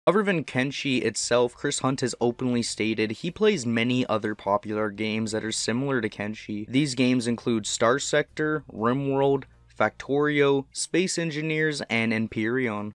Other than Kenshi itself, Chris Hunt has openly stated he plays many other popular games that are similar to Kenshi. These games include Star Sector, RimWorld, Factorio, Space Engineers, and Empyrion.